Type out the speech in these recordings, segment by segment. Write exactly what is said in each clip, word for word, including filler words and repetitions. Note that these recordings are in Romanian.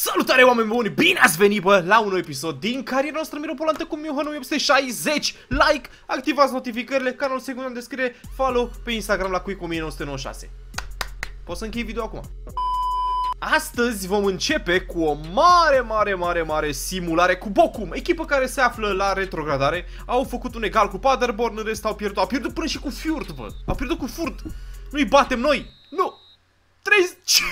Salutare, oameni buni! Bine ați venit, bă, la un nou episod din cariera noastră mirobolantă cu Miu opt șaizeci. Like, activați notificările, canalul secundar în descriere, follow pe Instagram la Quick o mie nouă sute nouăzeci și șase. Pot să închei video acum. Astăzi vom începe cu o mare, mare, mare, mare simulare cu Bochum, echipă care se află la retrogradare. Au făcut un egal cu Paderborn, în rest au pierdut. Au pierdut până și cu Furt, bă. Au pierdut cu Furt. Nu-i batem noi. Nu. treizeci... Ce?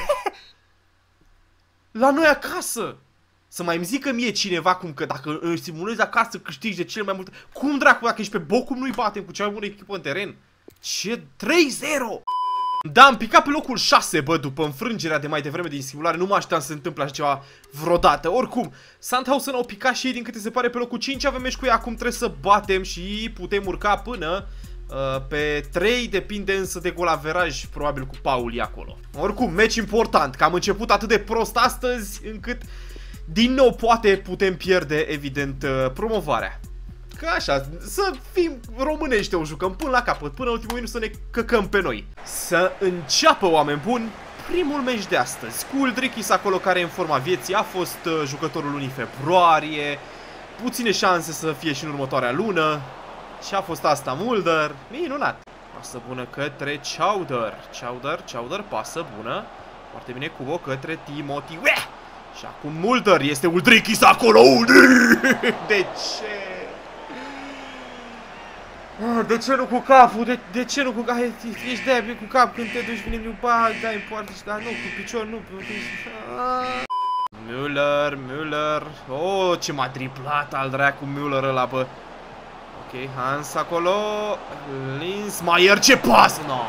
La noi acasă! Să mai îmi zică mie cineva cum că dacă își simulezi acasă câștigi de cel mai mult. Cum dracu, dacă ești pe Bochum nu-i batem cu cea mai bună echipă în teren? Ce? trei zero! Da, am picat pe locul șase, bă, după înfrângerea de mai devreme din simulare. Nu mă așteptam să se întâmple așa ceva vreodată. Oricum, Sandhausen au picat și ei, din câte se pare, pe locul cinci. Avem meci cu ei, acum trebuie să batem și putem urca până uh, pe trei. Depinde însă de golaveraj, probabil cu Pauli acolo. Oricum, meci important, că am început atât de prost astăzi încât din nou poate putem pierde, evident, uh, promovarea. Că așa, să fim românești, o jucăm până la capăt, până ultimul minut să ne căcăm pe noi. Să înceapă, oameni buni, primul meci de astăzi. Cu Uldrikis acolo, care e în forma vieții, a fost uh, jucătorul lunii februarie. Puține șanse să fie și în următoarea lună. Și a fost asta Mulder. Minunat. Pasă bună către Chowder. Chowder, Chowder, pasă bună. Foarte bine Cubo către Timothy. Ueh! Și acum Mulder, este Uldrikis acolo. De ce? De ce nu cu capul? De, de ce nu cu capul? Ești de-aia cu cap când te duci, vine mi-un bag, dai în poartă și da, nu, cu picior, nu. Müller, Müller. Oh, ce m-a triplat al dracu Müller ăla, bă. Ok, Hans acolo. Linsmaier, ce pas? No.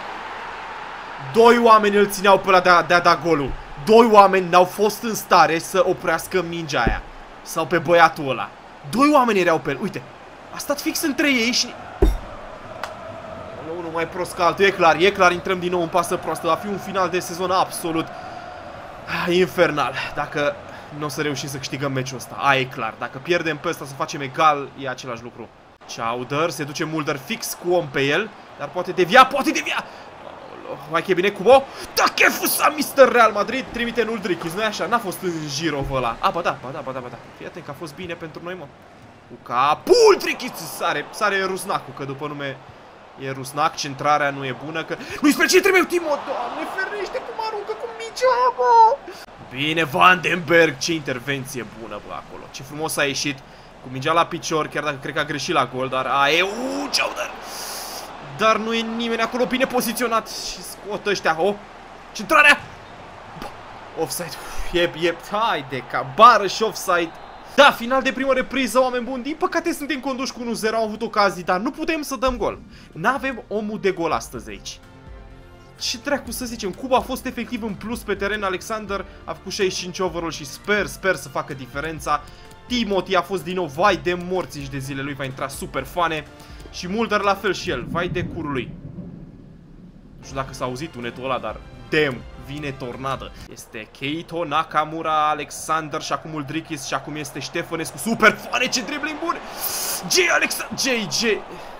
Doi oameni îl țineau pe ăla de-a de da golul. Doi oameni n-au fost în stare să oprească mingea aia. Sau pe băiatul ăla. Doi oameni erau pe el, uite. A stat fix între ei și... Unul mai prost ca altul, e clar, e clar, intrăm din nou în pasă proastă. Va fi un final de sezon absolut infernal. Dacă nu o să reușim să câștigăm meciul ăsta, aia e clar. Dacă pierdem pe ăsta să facem egal, e același lucru. Chowder, se duce Mulder fix cu om pe el, dar poate devia, poate devia! Mai che bine Cubo. Da, che fusa mister Real Madrid, trimite în Uldrikis, nu-i așa? N-a fost în Girov ăla. A, ba da, ba da, ba da, ba da. Fii atent că a fost bine pentru noi, mă. Cu capul Uldrikis, sare, sare Rusnacul, că după nume e Rusnac, centrarea nu e bună, că... Nu-i spre ce trebuie, Timo, Doamne, ferește cum aruncă cu mingea, bă! Bine, Vandenberg, ce intervenție bună, bă, acolo. Ce frumos a ieșit cu mingea la picior, chiar dacă cred că a greșit la gol, dar a, e, uuu, Chowder! Dar nu e nimeni acolo bine poziționat și scot ăștia, oh, centrarea! Offside, e, e, haide, ca bară și offside. Da, final de primă repriză, oameni buni. Din păcate suntem conduși cu unu zero, am avut ocazii, dar nu putem să dăm gol. N-avem omul de gol astăzi aici. Ce dracu să zicem, Cuba a fost efectiv în plus pe teren, Alexander a făcut șaizeci și cinci overall și sper, sper să facă diferența. Timothy a fost din nou, vai de morții și de zile lui, va intra super fane. Și Mulder la fel și el, vai de curul lui. Nu știu dacă s-a auzit tunetul ăla, dar damn, vine tornadă. Este Keito, Nakamura, Alexander și acum Uldrikis și acum este Ștefănescu. Super fane, ce dribbling bun! J. Alexander, J, J.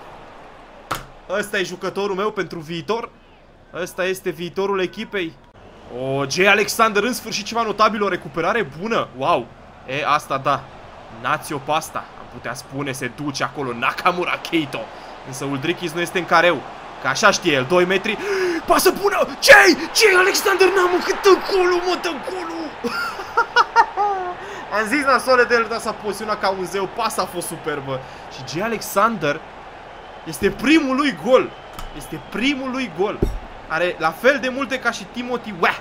Ăsta e jucătorul meu pentru viitor. Ăsta este viitorul echipei. O, J. Alexander, în sfârșit ceva notabil, o recuperare bună. Wow. E, asta da. Națio pasta, am putea spune, se duce acolo Nakamura, Keito. Însă Uldrikis nu este în careu. Că așa știe el, doi metri. Pasă bună! Ce-i? Ce-i, Alexander? N-am cât dă golul, mă, dă golul! Am zis nasole de el, dar s-a poziționat ca un zeu. Pasa a fost superbă. Și J. Alexander este primul lui gol. Este primul lui gol. Are la fel de multe ca și Timothy. Uah!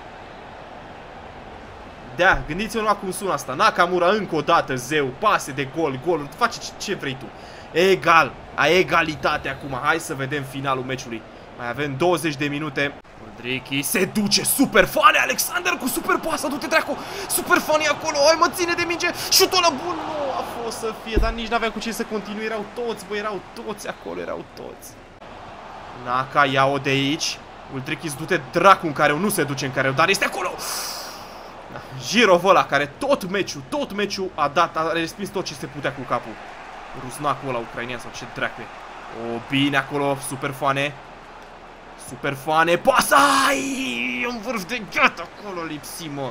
Da, gândiți-vă numai cum sună asta. Nakamura încă o dată, zeu. Pase de gol, gol. Face ce, ce vrei tu. Egal. A egalitate acum. Hai să vedem finalul meciului. Mai avem douăzeci de minute. Uldrikis se duce. Super fane, Alexander cu super pasă. Du-te dracu. Super fane acolo. Hai, mă, ține de minge. Șutul ăla bun. Nu a fost să fie, dar nici n-aveam cu ce să continui. Erau toți, bă, erau toți acolo. Erau toți. Naka, ia-o de aici. Uldrikis, du-te dracu în careu. Nu se duce în careu, dar este acolo. Da. Girov ăla care tot meciul, tot meciul a dat, a respins tot ce se putea cu capul. Rusnacul ăla ucrainian sau ce dracu e. O, bine acolo, super fane. Super fane, pasa! Ai, un vârf de gheată acolo lipsi, mă.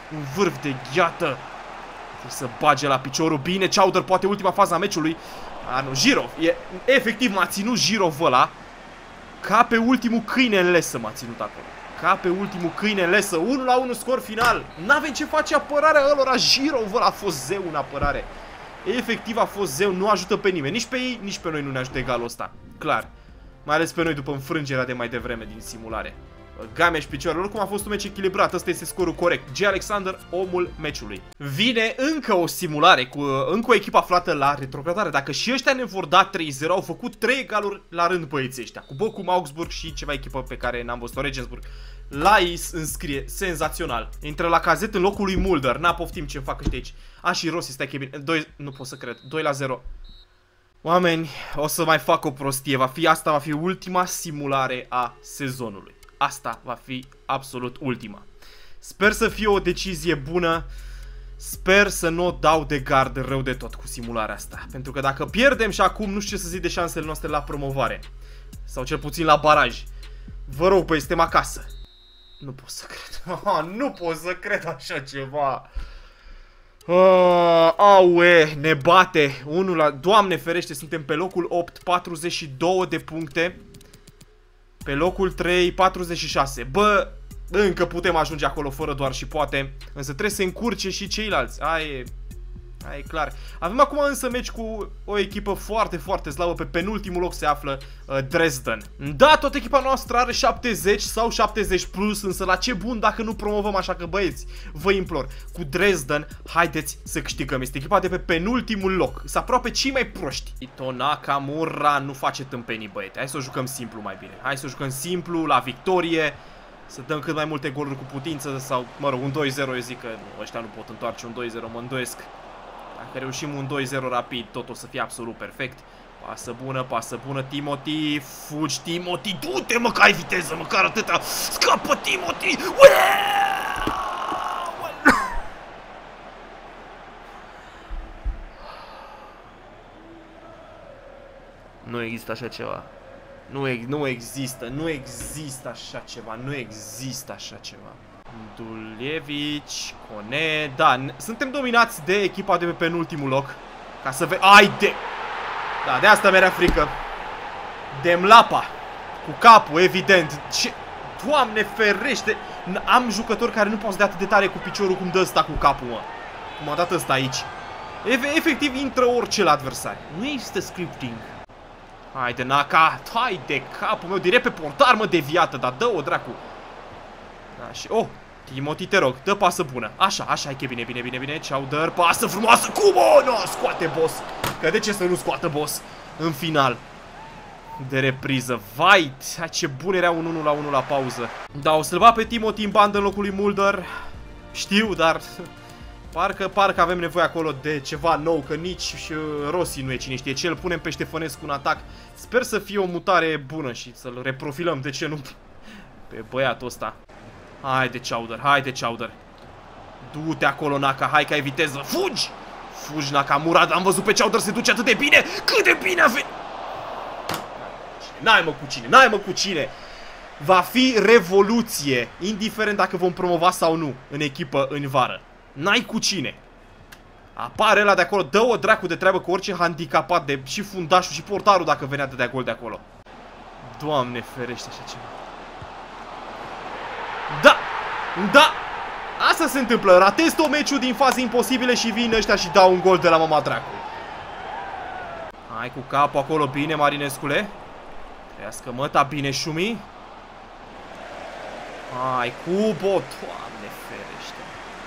Un vârf de gheată. Trebuie să bage la piciorul. Bine, Chowder, poate ultima fază a meciului. A, nu, Jirov. E, efectiv m-a ținut Jirov ăla. Ca pe ultimul câine în lesă m-a ținut acolo. Ca pe ultimul câine în lesă. unu la unu scor final. N-avem ce face apărarea ălora. Jirov ăla a fost zeu în apărare. Efectiv a fost zeu. Nu ajută pe nimeni. Nici pe ei, nici pe noi nu ne ajută egalul ăsta. Clar. Mai ales pe noi după înfrângerea de mai devreme din simulare. Game și picioare. Oricum a fost un meci echilibrat. Ăsta este scorul corect. J. Alexander, omul meciului. Vine încă o simulare cu încă o echipă aflată la retrogradare. Dacă și ăștia ne vor da trei zero, au făcut trei egaluri la rând băieții ăștia. Cu Bochum, Augsburg și ceva echipă pe care n-am văzut-o, Regensburg. Lais înscrie, senzațional. Intră la cazet în locul lui Mulder. N-a poftim ce fac ăștia aici. A, și Rossi, stai că e bine. doi, nu pot să cred. doi la zero. Oameni, o să mai fac o prostie. Va fi, asta va fi ultima simulare a sezonului. Asta va fi absolut ultima. Sper să fie o decizie bună. Sper să nu o dau de gard rău de tot cu simularea asta. Pentru că dacă pierdem și acum, nu știu ce să zic de șansele noastre la promovare. Sau cel puțin la baraj. Vă rog, băi, suntem acasă. Nu pot să cred. Nu pot să cred așa ceva. Uh, aue, ne bate. Unul la... Doamne ferește, suntem pe locul opt, patruzeci și două de puncte. Pe locul trei, patruzeci și șase. Bă, încă putem ajunge acolo fără doar și poate. Însă trebuie să încurce și ceilalți. Aia e, aia e clar. Avem acum însă meci cu o echipă foarte, foarte slabă. Pe penultimul loc se află uh, Dresden. Da, toată echipa noastră are șaptezeci sau șaptezeci plus. Însă la ce bun dacă nu promovăm, așa că băieți, vă implor. Cu Dresden, haideți să câștigăm. Este echipa de pe penultimul loc. Sunt aproape cei mai proști. Ito Nakamura nu face tâmpenii, băieți. Hai să o jucăm simplu mai bine. Hai să o jucăm simplu, la victorie. Să dăm cât mai multe goluri cu putință. Sau, mă rog, un doi zero. Eu zic că nu, ăștia nu pot întoarce un doi zero, mă îndoiesc. Dacă reușim un doi zero rapid, tot o să fie absolut perfect. Pasă bună, pasă bună, Timothy. Fugi, Timothy. Du-te, mă, că ai viteză, măcar atâta. Scapă, Timothy. Nu există așa ceva. Nu, ex nu există, nu există așa ceva. Nu există așa ceva. Dulievici, Cone, da, suntem dominați de echipa de pe penultimul loc. Ca să vedem, ai de... Da, de asta mi-era frică. De Mlapa, cu capul, evident. Ce... Doamne ferește, am jucători care nu pot să dea atât de tare cu piciorul cum dă ăsta cu capul, mă. Cum a dat ăsta aici. E efectiv intră orice la adversari. Nu există scripting. Hai de Naka, hai de capul meu, direct pe portar, mă, deviată, dar dă-o dracu. Da, și, oh, Timothy, te rog, dă pasă bună. Așa, așa, e bine, bine, bine, bine. Chowder, pasă frumoasă. Cum, o, nu, scoate boss. Că de ce să nu scoată boss în final de repriză? Vai, ce bun era un unu la unu la pauză. Da, o să-l bat pe Timothy în bandă în locul lui Mulder. Știu, dar parcă, parcă avem nevoie acolo de ceva nou. Că nici și Rossi nu e cine știe ce. Îl punem pe Ștefănescu în atac. Sper să fie o mutare bună și să-l reprofilăm, de ce nu, pe băiatul ăsta. Haide, Chowder, haide, Chowder. Du-te acolo, Naka, hai că ai viteză. Fugi! Fugi, Nakamura, am văzut pe Chowder se duce atât de bine. Cât de bine a venit! N-ai mă cu cine, n-ai mă cu cine. Va fi revoluție, indiferent dacă vom promova sau nu în echipă în vară. N-ai cu cine. Apare ăla de acolo, dă o dracu de treabă cu orice handicapat de și fundașul și portarul dacă venea de gol de acolo. Doamne ferește așa ceva. Da! Da! Asta se întâmplă. Ratezi tot meciul din faze imposibile și vin ăștia și dau un gol de la mama dracu. Hai cu capul acolo, bine, Marinescule. Trească măta, bine, Șumi. Hai, Cubo, Doamne ferește.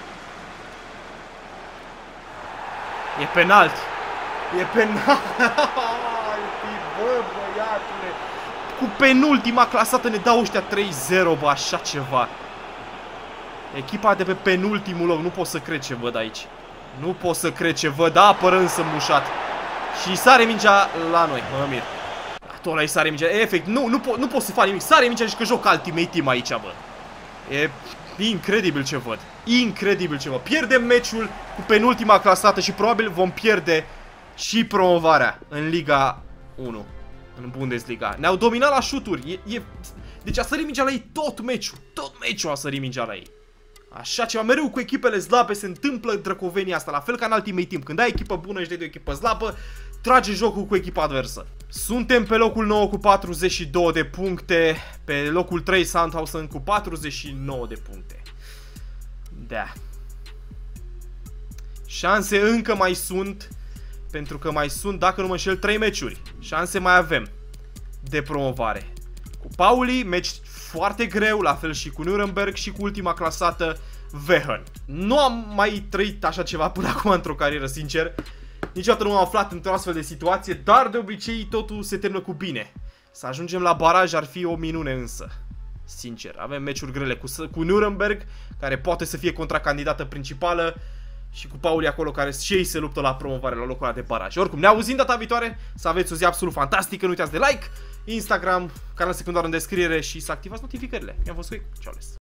E penalt. E penalt. Bă, băiatule. Cu penultima clasată ne dau ăștia trei zero, bă, așa ceva. Echipa de pe penultimul loc, nu pot să cred ce văd aici. Nu pot să cred ce văd, apără însă mușat. Și sare mingea la noi, mă mir. Tot ăla-i sare mingea, efect, nu, nu, po nu pot să fac nimic. Sare mingea și că joc Ultimate Team aici, bă. E incredibil ce văd. Incredibil ce văd. Pierdem meciul cu penultima clasată și probabil vom pierde și promovarea în Liga unu. În Bundesliga. Ne-au dominat la șuturi. E, e... Deci a sărit mingea la ei tot meciul. Tot meciul a sărit mingea la ei. Așa ceva, mereu cu echipele slabe se întâmplă drăcovenia asta, la fel ca în Ultimate Team. Când ai echipă bună și dai de o echipă slabă, trage jocul cu echipa adversă. Suntem pe locul nouă cu patruzeci și două de puncte, pe locul trei Sandhausen cu patruzeci și nouă de puncte. Da. Șanse încă mai sunt, pentru că mai sunt, dacă nu mă înșel, trei meciuri. Șanse mai avem de promovare. Cu Pauli, meci foarte greu, la fel și cu Nuremberg și cu ultima clasată, Wehen. Nu am mai trăit așa ceva până acum într-o carieră, sincer. Niciodată nu am aflat într-o astfel de situație, dar de obicei totul se termină cu bine. Să ajungem la baraj ar fi o minune însă. Sincer, avem meciuri grele cu, cu Nuremberg, care poate să fie contracandidată principală, și cu Pauli acolo, care și ei se luptă la promovare, la locul ăla de baraj. Oricum, ne auzim data viitoare, să aveți o zi absolut fantastică, nu uitați de like, Instagram, canal secundar în descriere și să activați notificările. Mi-am fost cu ei, ceau les.